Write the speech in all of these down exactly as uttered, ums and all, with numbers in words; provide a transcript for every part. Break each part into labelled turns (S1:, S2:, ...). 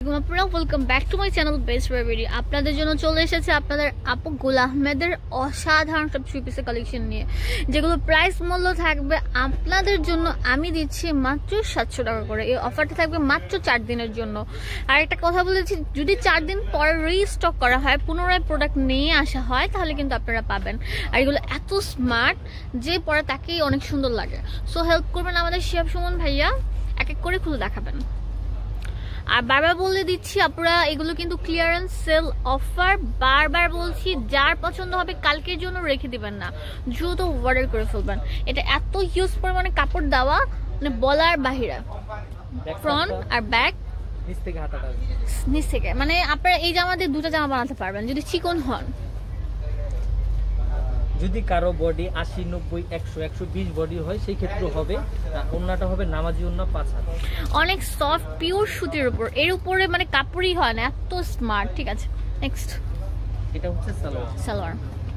S1: Welcome back to my channel best video. আপনাদের জন্য চলে এসেছে আপনাদের আপু গুল আহমেদের অসাধারণ সব থ্রি পিসের কালেকশন নিয়ে, যেগুলো প্রাইস মূল্য থাকবে আপনাদের জন্য আমি দিচ্ছি মাত্র সাতশো টাকা করে। এই অফারটা থাকবে মাত্র চার দিনের জন্য। আর একটা কথা বলেছি, যদি চার দিন পরে রিস্টক করা হয়, পুনরায় প্রোডাক্ট নিয়ে আসা হয়, তাহলে কিন্তু আপনারা পাবেন। আর এগুলো এত স্মার্ট যে পরে তাকেই অনেক সুন্দর লাগে। সো হেল্প করবেন আমাদের শিহাব সুমন ভাইয়া, এক এক করে খুলে দেখাবেন। আর বারবার বলে দিচ্ছি আপনারা, এগুলো কিন্তু ক্লিয়ারেন্স সেল অফার। বারবার বলছি, যার পছন্দ হবে কালকের জন্য রেখে দিবেন না, দ্রুত অর্ডার করে ফেলবেন। এটা এত হিউজ পরিমাণে কাপড় দেওয়া, মানে বলার বাহিরে। ফ্রন্ট আর ব্যাক নিচ থেকে হাতাটা নিচ থেকে, মানে আপনারা এই জামা দিয়ে দুটো জামা বানাতে পারবেন যদি চিকন হন।
S2: যদি কারো বডি আশি নব্বই একশো একশো বিশ বডি হয়, সেই ক্ষেত্রে হবে ওন্নাটা হবে নামাজি ওন্না পাঁচ হাত,
S1: অনেক সফট পিওর সুতির উপর, এর উপরে মানে কাপড়ই হয় না, এত স্মার্ট। ঠিক আছে, নেক্সট।
S2: এটা হচ্ছে সালোয়ার।
S1: সালোয়ার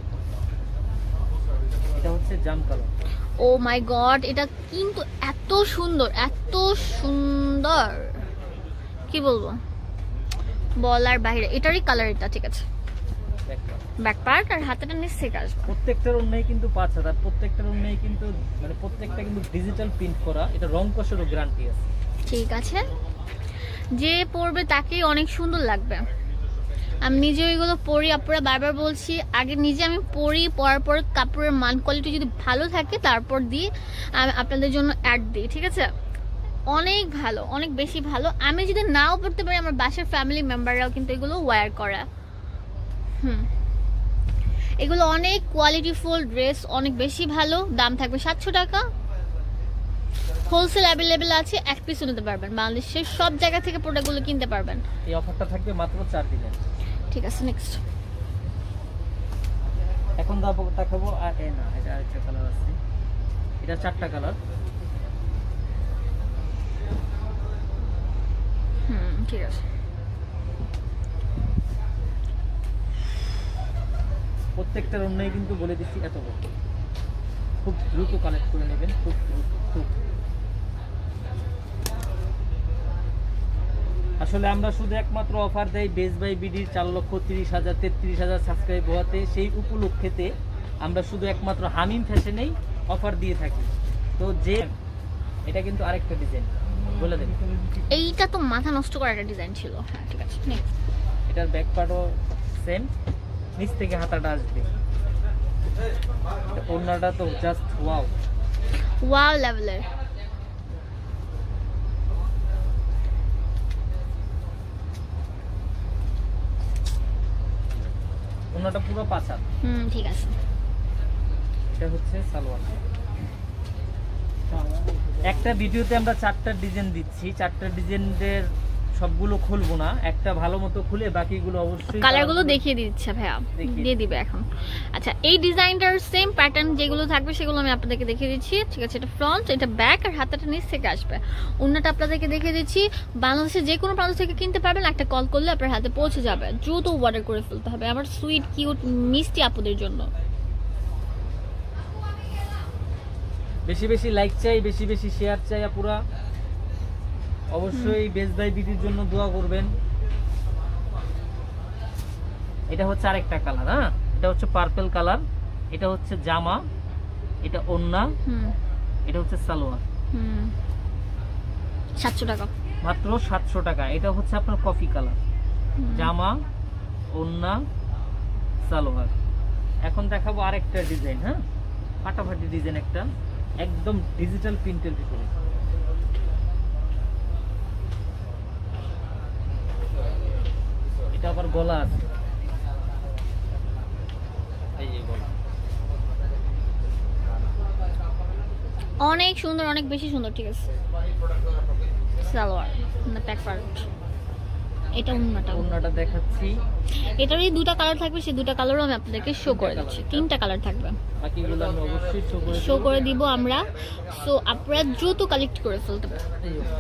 S2: এটা হচ্ছে জাম কালার।
S1: ও মাই গড, এটা কিন্তু এত সুন্দর, এত সুন্দর, কি বলবো, বলার বাইরে। এটারই কালার এটা। ঠিক আছে, ব্যাক পার্ট আর হাতাটা নিচ থেকে আসবে।
S2: প্রত্যেকটার ওন্নাই কিন্তু পাঁচ হাত, আর প্রত্যেকটার ওন্নাই কিন্তু মানে প্রত্যেকটা কিন্তু ডিজিটাল প্রিন্ট করা। এটা রং কষেরও গ্যারান্টি আছে।
S1: ঠিক আছে, যে পরবে তাকেই অনেক সুন্দর লাগবে। আমি নিজে ওইগুলো পরি, আপনারা বারবার বলছি, আগে নিজে আমি পরি, পরার পর কাপড়ের মান কোয়ালিটি যদি ভালো থাকে তারপর দিই, আমি আপনাদের জন্য অ্যাড দিই। ঠিক আছে, অনেক ভালো, অনেক বেশি ভালো। আমি যদি নাও পড়তে পারি, আমার বাসার ফ্যামিলি মেম্বাররাও কিন্তু এগুলো ওয়্যার করা। হুম, এগুলো অনেক কোয়ালিটিফুল ড্রেস, অনেক বেশি ভালো। দাম থাকবে সাতশো টাকা। হোলসেল অ্যাভেলেবেল আছে, এক পিসও নিতে পারবেন। বাংলাদেশের সব জায়গা থেকে প্রোডাক্টগুলো কিনতে পারবেন।
S2: এই অফারটা থাকবে মাত্র চার দিনের।
S1: ঠিক আছে, নেক্সট।
S2: এখন দাও দেখাবো। আর এ না, এটা আরেকটা কালার আছে। এটা চারটা কালার।
S1: হুম, ঠিক আছে।
S2: প্রত্যেকটার অন্যায় কিন্তু বলে দিচ্ছি এত বড়, খুব দ্রুত কালেক্ট করে নেবেন, খুব দ্রুত। খুব আসলে আমরা শুধু একমাত্র অফার দেই বেস বাই বিডির চার লক্ষ তিরিশ হাজার তেত্রিশ হাজার সাবস্ক্রাইব হওয়াতে, সেই উপলক্ষেতে আমরা শুধু একমাত্র হামিম ফ্যাশনেই অফার দিয়ে থাকি। তো যে এটা কিন্তু আরেকটা ডিজাইন বলে দেন।
S1: এইটা তো মাথা নষ্ট করা একটা ডিজাইন ছিল। হ্যাঁ, ঠিক আছে, নেক্সট।
S2: এটার ব্যাক পার্টও সেম, নিচ থেকে হাতাটা আসবে। ওড়নাটা তো জাস্ট ওয়াও,
S1: ওয়াও লেভেলের।
S2: ওড়নাটা পুরো পাঁচ হাত।
S1: হুম, ঠিক আছে।
S2: এটা হচ্ছে সালোয়ার। একটা ভিডিওতে আমরা চারটা ডিজাইন দিচ্ছি, চারটা ডিজাইনের সবগুলো খুলবো না, একটা ভালো মতো খুলে বাকিগুলো অবশ্যই
S1: কালারগুলো দেখিয়ে দিচ্ছে ভাইয়া, দিয়ে দিবে এখন। আচ্ছা, এই ডিজাইনটার সেম প্যাটার্ন যেগুলো থাকবে সেগুলো আমি আপনাদেরকে দেখিয়ে দিচ্ছি। ঠিক আছে, এটা ফ্রন্ট, এটা ব্যাক, আর হাতাটা নিচ থেকে আসবে। ওন্নাটা আপনাদেরকে দেখিয়ে দিচ্ছি। বাংলাদেশে যে কোনো প্রান্ত থেকে কিনতে পারবেন, একটা কল করলে আপনার হাতে পৌঁছে যাবে। দ্রুত অর্ডার করে ফেলতে হবে আমার সুইট কিউট মিষ্টি আপুদের জন্য।
S2: বেশি বেশি লাইক চাই, বেশি বেশি শেয়ার চাই আপুরা। অবশ্যই বেস্ট বাই বিডির জন্য দোয়া করবেন। এটা হচ্ছে আরেকটা কালার। হ্যাঁ, এটা হচ্ছে পার্পল কালার। এটা হচ্ছে জামা, এটা ওড়না, এটা হচ্ছে সালোয়ার।
S1: হুম, সাতশো টাকা
S2: মাত্র সাতশো টাকা। এটা হচ্ছে আপনার কফি কালার, জামা, ওড়না, সালোয়ার। এখন দেখাবো আরেকটা ডিজাইন। হ্যাঁ, ফাটাফাটি ডিজাইন, একটা একদম ডিজিটাল প্রিন্টের ভিতরে। এটা আবার গলা আছে, এই যে গলা।
S1: অনেক সুন্দর, অনেক বেশি সুন্দর। ঠিক আছে, সালোয়ার না ব্যাক পার্ট। এটা ওন্নাটা,
S2: ওন্নাটা দেখাচ্ছি।
S1: এটারই দুটো কালার থাকবে, সেই দুটো কালারও আমি আপনাদেরকে শো করে দিচ্ছি। তিনটা কালার থাকবে,
S2: বাকিগুলো আমি অবশ্যই শো করে
S1: শো করে দিব আমরা। সো আপনারা দ্রুত কালেক্ট করে ফেলতে পারেন।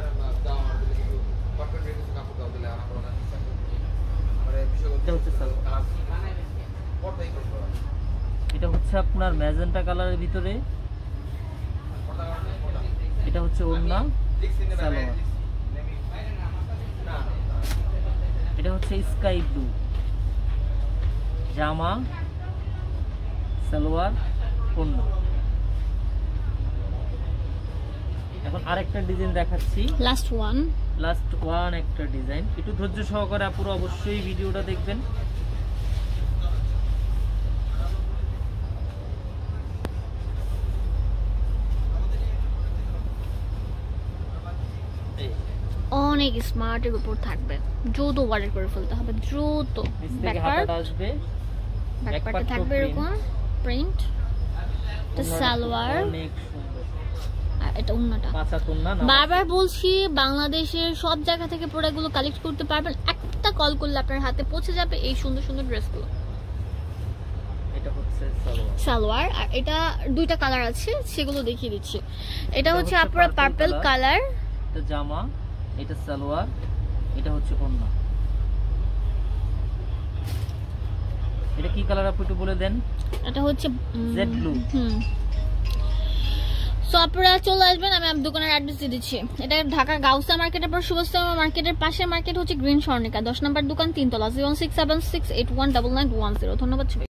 S2: এটা হচ্ছে আপনার ম্যাজেন্টা কালারের ভিতরে। এটা হচ্ছে ওড়না, সালোয়ার। হচ্ছে স্কাই ব্লু, জামা সালোয়ার ওড়না। এখন আরেকটা ডিজাইন দেখাচ্ছি,
S1: লাস্ট ওয়ান
S2: লাস্ট ওয়ান একটা ডিজাইন। একটু ধৈর্য সহকারে আপুরা অবশ্যই ভিডিওটা দেখবেন।
S1: অনেক স্মার্টের উপর থাকবে, দ্রুত অর্ডার করে ফেলতে হবে, দ্রুত।
S2: নিচ থেকে হাতাটা আসবে,
S1: ব্যাকপার্টে থাকবে এরকম প্রিন্ট, এটা সালোয়ার,
S2: অনেক সুন্দর।
S1: আর এটা ওড়নাটা।
S2: পাঁচা তোন্না না,
S1: বারবার বলছি বাংলাদেশের সব জায়গা থেকে প্রোডাক্টগুলো কালেক্ট করতে পারবেন, একটা কল করলে আপনার হাতে পৌঁছে যাবে এই সুন্দর সুন্দর ড্রেসগুলো।
S2: এটা হচ্ছে সালোয়ার,
S1: সালোয়ার আর এটা দুইটা কালার আছে, সেগুলো দেখিয়ে দিচ্ছি। এটা হচ্ছে আপনার পার্পল কালার,
S2: এটা জামা, এটা সালোয়ার, এটা হচ্ছে ওড়না। এটা কি কালার আপু একটু বলে দেন?
S1: এটা হচ্ছে
S2: জেড ব্লু।
S1: হুম, সো আপনারা চলে আসবেন, আমি আমার দোকানের অ্যাড্রেস দিয়ে দিচ্ছি। এটা ঢাকার গাউসা মার্কেটের পর সুবস্তা মার্কেটের পাশের মার্কেট হচ্ছে গ্রিন স্বর্ণিকা, দশ নম্বর দোকান, তিনতলা, zero six seven six eight one double nine one zero. ধন্যবাদ।